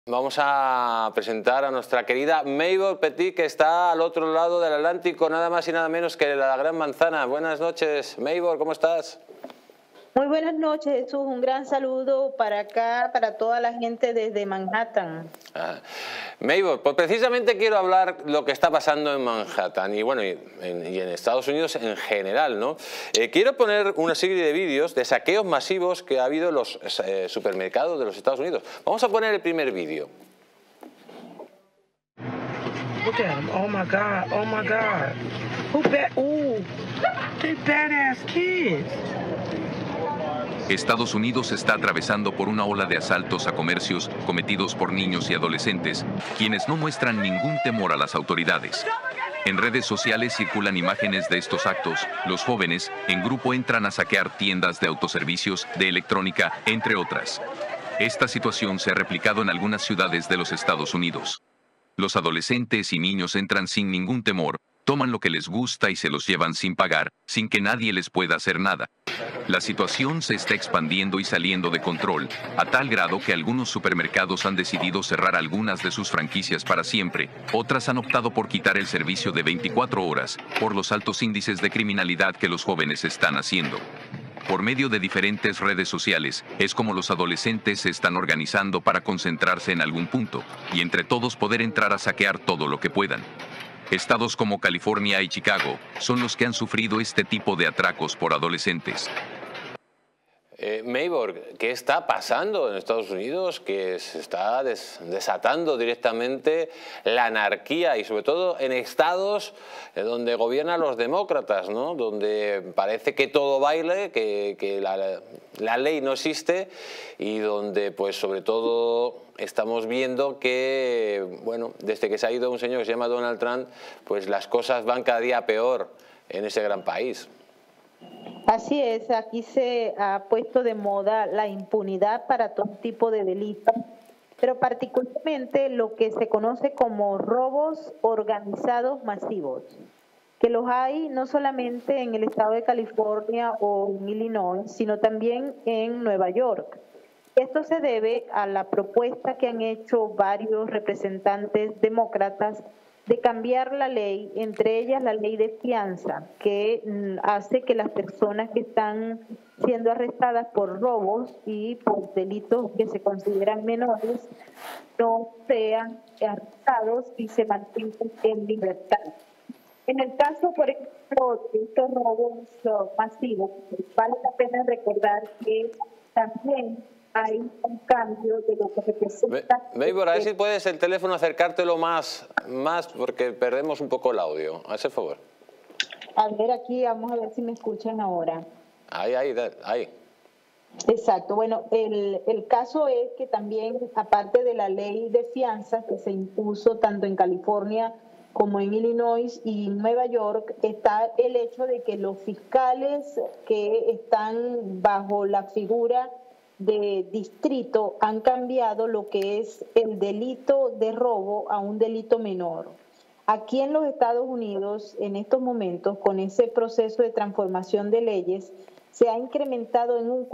Vamos a presentar a nuestra querida Maybor Petit, que está al otro lado del Atlántico, nada más y nada menos que la Gran Manzana. Buenas noches, Maybor, ¿cómo estás? Muy buenas noches, Jesús. Un gran saludo para acá, para toda la gente desde Manhattan. Maybor, pues precisamente quiero hablar lo que está pasando en Manhattan y bueno, y en Estados Unidos en general, ¿no? Quiero poner una serie de vídeos de saqueos masivos que ha habido en los supermercados de los Estados Unidos. Vamos a poner el primer vídeo. Look at him. Oh my God. Oh my God. They're badass kids. Estados Unidos está atravesando por una ola de asaltos a comercios cometidos por niños y adolescentes, quienes no muestran ningún temor a las autoridades. En redes sociales circulan imágenes de estos actos. Los jóvenes, en grupo, entran a saquear tiendas de autoservicios, de electrónica, entre otras. Esta situación se ha replicado en algunas ciudades de los Estados Unidos. Los adolescentes y niños entran sin ningún temor, toman lo que les gusta y se los llevan sin pagar, sin que nadie les pueda hacer nada. La situación se está expandiendo y saliendo de control, a tal grado que algunos supermercados han decidido cerrar algunas de sus franquicias para siempre, otras han optado por quitar el servicio de 24 horas, por los altos índices de criminalidad que los jóvenes están haciendo. Por medio de diferentes redes sociales, es como los adolescentes se están organizando para concentrarse en algún punto, y entre todos poder entrar a saquear todo lo que puedan. Estados como California y Chicago son los que han sufrido este tipo de atracos por adolescentes. Maybor, ¿qué está pasando en Estados Unidos? Que se está desatando directamente la anarquía y sobre todo en estados donde gobiernan los demócratas, ¿no? Donde parece que todo baile, que la ley no existe y donde pues sobre todo estamos viendo que, bueno, desde que se ha ido un señor que se llama Donald Trump, pues las cosas van cada día peor en ese gran país. Así es, aquí se ha puesto de moda la impunidad para todo tipo de delitos, pero particularmente lo que se conoce como robos organizados masivos, que los hay no solamente en el estado de California o en Illinois, sino también en Nueva York. Esto se debe a la propuesta que han hecho varios representantes demócratas de cambiar la ley, entre ellas la ley de fianza, que hace que las personas que están siendo arrestadas por robos y por delitos que se consideran menores no sean arrestados y se mantengan en libertad. En el caso, por ejemplo, de estos robos masivos, vale la pena recordar que también hay un cambio de lo que representa. Maybor, a ver si puedes el teléfono acercártelo más porque perdemos un poco el audio. Haz el favor. A ver, aquí vamos a ver si me escuchan ahora. Ahí. Exacto. Bueno, el caso es que también, aparte de la ley de fianza que se impuso tanto en California como en Illinois y Nueva York, está el hecho de que los fiscales que están bajo la figura de distrito han cambiado lo que es el delito de robo a un delito menor. Aquí en los Estados Unidos, en estos momentos, con ese proceso de transformación de leyes, se ha incrementado en un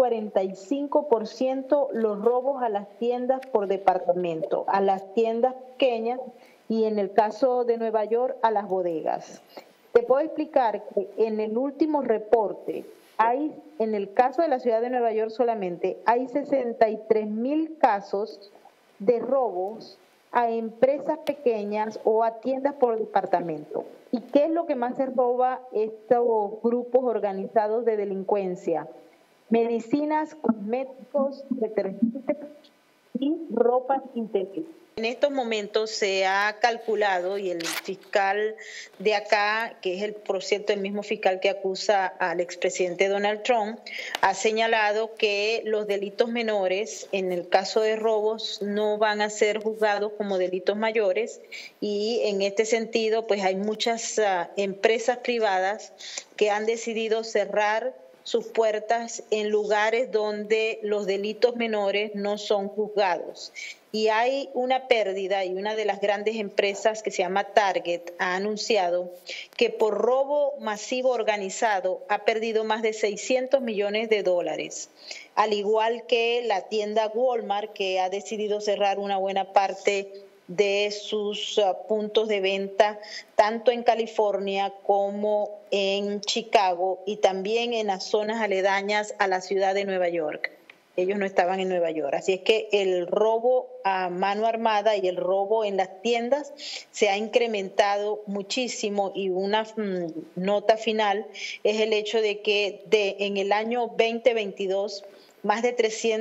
45% los robos a las tiendas por departamento, a las tiendas pequeñas y en el caso de Nueva York a las bodegas. Te puedo explicar que en el último reporte, en el caso de la ciudad de Nueva York solamente, hay 63,000 casos de robos a empresas pequeñas o a tiendas por departamento. ¿Y qué es lo que más se roba estos grupos organizados de delincuencia? Medicinas, cosméticos, detergentes y ropa interior. En estos momentos se ha calculado, y el fiscal de acá, que es por cierto el mismo fiscal que acusa al expresidente Donald Trump, ha señalado que los delitos menores, en el caso de robos, no van a ser juzgados como delitos mayores, y en este sentido pues hay muchas empresas privadas que han decidido cerrar sus puertas en lugares donde los delitos menores no son juzgados. Y hay una pérdida, y una de las grandes empresas que se llama Target ha anunciado que por robo masivo organizado ha perdido más de $600 millones. al igual que la tienda Walmart, que ha decidido cerrar una buena parte de sus puntos de venta, tanto en California como en Chicago y también en las zonas aledañas a la ciudad de Nueva York. Ellos no estaban en Nueva York. Así es que el robo a mano armada y el robo en las tiendas se ha incrementado muchísimo, y una nota final es el hecho de que en el año 2022 más de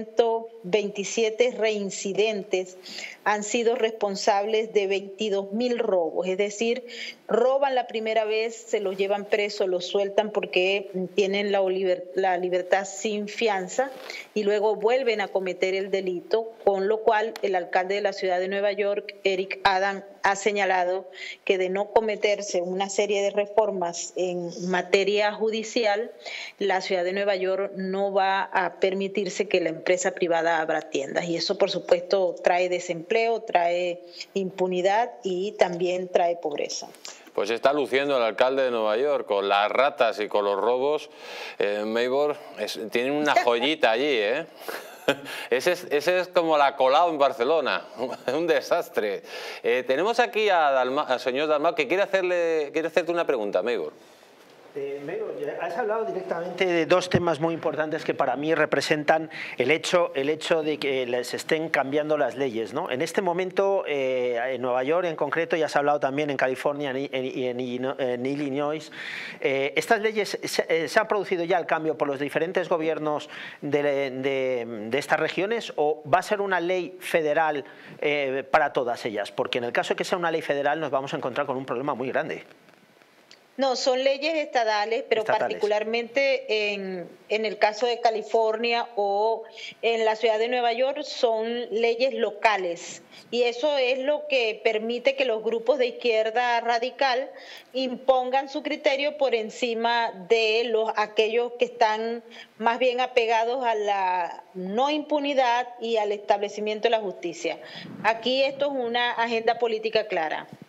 327 reincidentes han sido responsables de 22.000 robos. Es decir, roban la primera vez, se los llevan presos, los sueltan porque tienen la libertad sin fianza y luego vuelven a cometer el delito, con lo cual el alcalde de la ciudad de Nueva York, Eric Adams, ha señalado que de no cometerse una serie de reformas en materia judicial, la ciudad de Nueva York no va a permitirse que la empresa privada abra tiendas. Y eso, por supuesto, trae desempleo, trae impunidad y también trae pobreza. Pues está luciendo el alcalde de Nueva York con las ratas y con los robos. Maybor, tienen una joyita allí, ¿eh? Ese es como la Colau en Barcelona, un desastre. Tenemos aquí al señor Dalmau que quiere hacerte una pregunta, Maybor. Has hablado directamente de dos temas muy importantes que para mí representan el hecho de que les estén cambiando las leyes, ¿no? En este momento, en Nueva York en concreto, ya has hablado también en California y en Illinois, estas leyes, ¿se ha producido ya el cambio por los diferentes gobiernos de estas regiones, o va a ser una ley federal para todas ellas? Porque en el caso de que sea una ley federal nos vamos a encontrar con un problema muy grande. No, son leyes estadales, pero particularmente en el caso de California o en la ciudad de Nueva York son leyes locales. Y eso es lo que permite que los grupos de izquierda radical impongan su criterio por encima de aquellos que están más bien apegados a la no impunidad y al establecimiento de la justicia. Aquí esto es una agenda política clara.